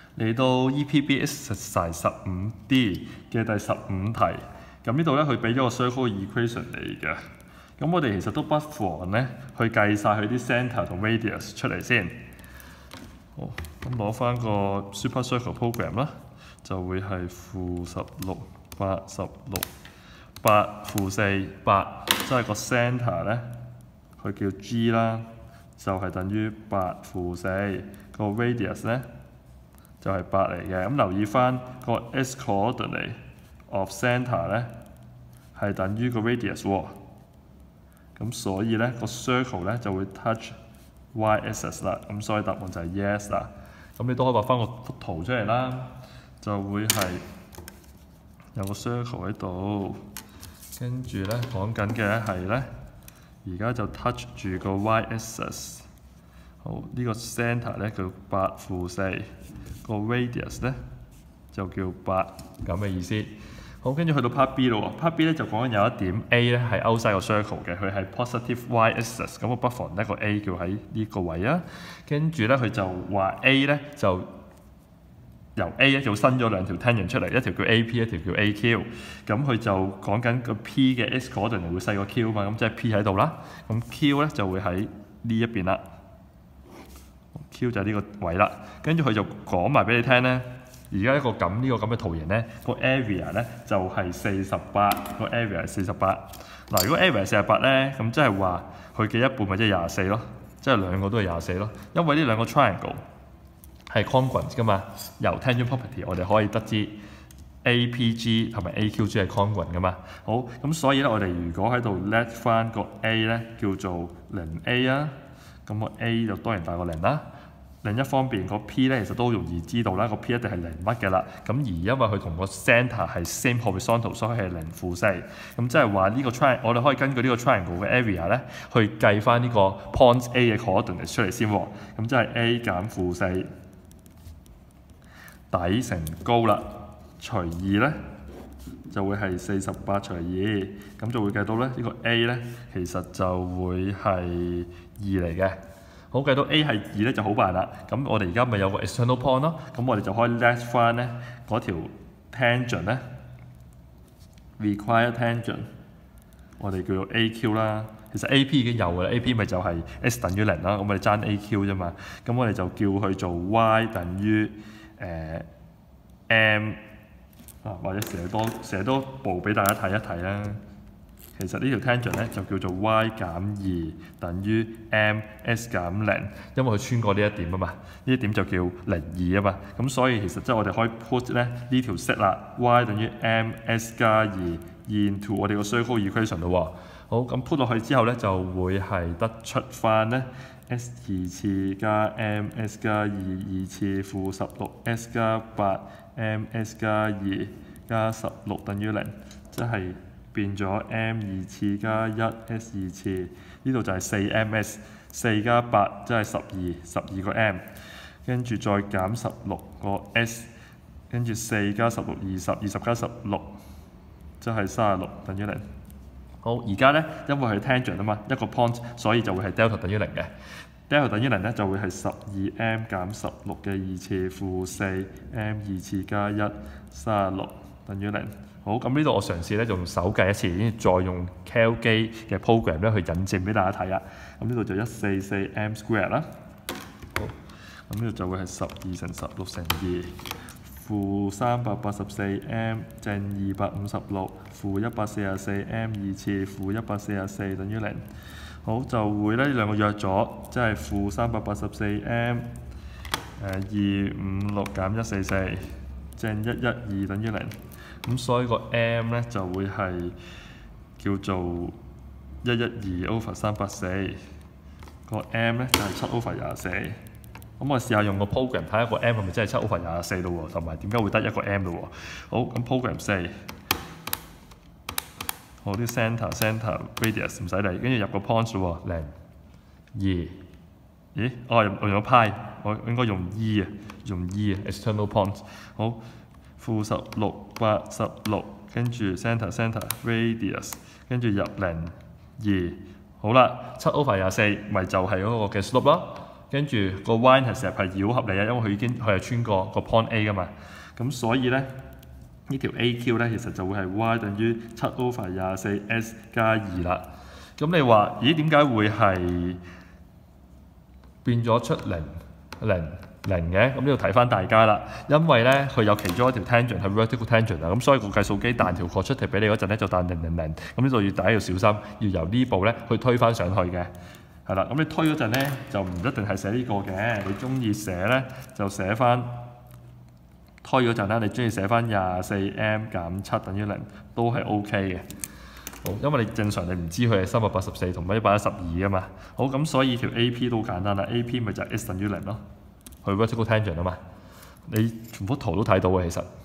嚟到 EPB exercise 15D 嘅第15題，咁呢度咧佢俾咗個 circle equation 嚟嘅，咁我哋其實都不妨咧去計晒佢啲 centre 同 radius 出嚟先。好，咁攞翻個 super circle program 啦，就會係-16、8、16、8、-4、8，即係個 centre 咧，佢叫 G 啦，就係等於8、-4，個 radius 咧就係8嚟嘅。咁留意翻個 x coordinate of centre 咧係等於個 radius 喎。咁所以咧個 circle 咧就會 touch y-axis 啦。咁所以答案就係 yes 啦。咁你都可以畫翻個幅圖出嚟啦，就會係有個 circle 喺度，跟住咧講緊嘅係咧，而家就 touch 住個 y-axis。好，呢個 centre 咧叫8、4，個 radius 咧就叫8，咁嘅意思。好，跟住去到 part B 咯喎 ，part B 咧就講緊有一點 A 咧係 outside 個 circle 嘅，佢係 positive y-axis， 咁我不妨一個 A 叫喺呢個位啊。跟住咧佢就話 A 咧就由 A 咧就伸咗兩條 tangent 出嚟，一條叫 AP， 一條叫 AQ。咁佢就講緊個 P 嘅 x coordinate 會細過 Q 嘛，咁即係 P 喺度啦。咁 Q 咧就會喺呢一邊啦。Q 就係呢個位啦。跟住佢就講埋俾你聽咧。而家呢個咁嘅圖形咧，個 area 咧就係48，個 area 係48。嗱，如果 area 係48咧，咁即係話佢嘅一半咪即係24咯，即係兩個都係24咯。因為呢兩個 triangle 係 congruent 噶嘛，由 tangent property 我哋可以得知 APG 同埋 AQG 係 congruent 噶嘛。好，咁所以咧我哋如果喺度 let 翻個 A 咧叫做0A 啊，咁個 A 就當然大過0啦。另一方面，個 P 咧其實都容易知道啦，個 P 一定係0乜嘅啦。咁而因為佢同個 centre 係 same horizontal， 所以係0、4。咁即係話呢個 triangle， 我哋可以根據呢個 triangle 嘅 area 咧，去計翻呢個 point A 嘅 coordinate 出嚟先喎。咁即係 A 減-4底乘高啦，除2咧就會係48除2，咁就會計到咧呢個 A 咧其實就會係2嚟嘅。好，計到 A 係2咧就好辦啦。咁我哋而家咪有個 external point 咯。咁我哋就可以 let 翻咧嗰條 tangent 咧 require tangent， 我哋叫做 AQ 啦。其實 AP 已經有嘅啦 ，AP 咪就係 x 等於0啦。咁我哋爭 AQ 啫嘛。咁我哋就叫佢做 y 等於m 啊，或者寫多步俾大家睇一睇啦。其實呢條 tangent 咧就叫做 y 減2等於 m(x 減0)，因為佢穿過呢一點啊嘛，呢一點就叫02啊嘛，咁所以其實即係我哋可以 put 咧呢條式啦 ，y 等於 m(x 加2) into 我哋個 circle equation 咯喎。好，咁 put 落去之後咧就會係得出翻咧 x 2次加 m(x 加2) 2次負16 x 加8 m(x 加2) 加16等於0，即係變咗 m 2次加1 s 2次，呢度就係4ms， 4加8即係12個 m， 跟住再減16個 s， 跟住4加16 20， 20加16即係36等於0。好，而家咧因為係 tangent 啊嘛，一個 point， 所以就會係 delta 等於0嘅。delta 等於0咧就會係12m 減16嘅2次負4m 2次加1 36等於0。好，咁呢度我嘗試咧用手計一次，跟住再用 cal 機嘅 program 咧去引證俾大家睇啊。咁呢度就144m square 啦。好，咁呢度就會係12乘16乘2，負384m 正256，負144m 2次負144等於0。好，就會咧呢兩個約咗，即係負384m 256減144正112等於0。咁所以個 m 咧就會係叫做112 over 384，個 m 咧就係7 over 24。咁我試下用個 program 睇下個 m 係咪真係7 over 24咯喎，同埋點解會得一個 m 咯喎。好，咁 program 4，好啲 centre radius 唔使理，跟住入個 point 咯喎，0 2，咦？我用咗 pi， 我應該用 e 啊，用 e 啊 external point。好。負16 86，跟住 centre radius， 跟住入0 2，好啦，7 over 24咪就係嗰個嘅 slope 咯。 跟住個 y intercept 係繞合理啊，因為佢係穿過個 point A 噶嘛，咁所以咧呢條 AQ 咧其實就會係 y 等於7/24s 加2啦。咁你話咦點解會係變咗出0嘅？咁呢度睇翻大家啦，因為咧佢有其中一條 tangent 係 vertical tangent 啊，咁所以個計數機彈條確出題俾你嗰陣咧就彈0，咁呢度大家要小心，要由呢步咧去推翻上去嘅。係啦，咁你推嗰陣咧就唔一定係寫呢個嘅，你中意寫咧就寫翻推嗰陣啦，你中意寫翻24m 減7等於0都係 OK 嘅。好，因為你正常你唔知佢係384同埋112啊嘛。好，咁所以條 AP 都好簡單啦 ，AP 咪就係 x 等於0咯，佢 vertical tangent 啊嘛。你全幅圖都睇到嘅其實。